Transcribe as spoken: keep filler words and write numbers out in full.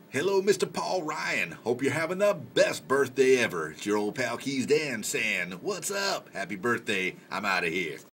Hello, Mister Paul Ryan. Hope you're having the best birthday ever. It's your old pal Keys Dan saying, what's up? Happy birthday. I'm out of here.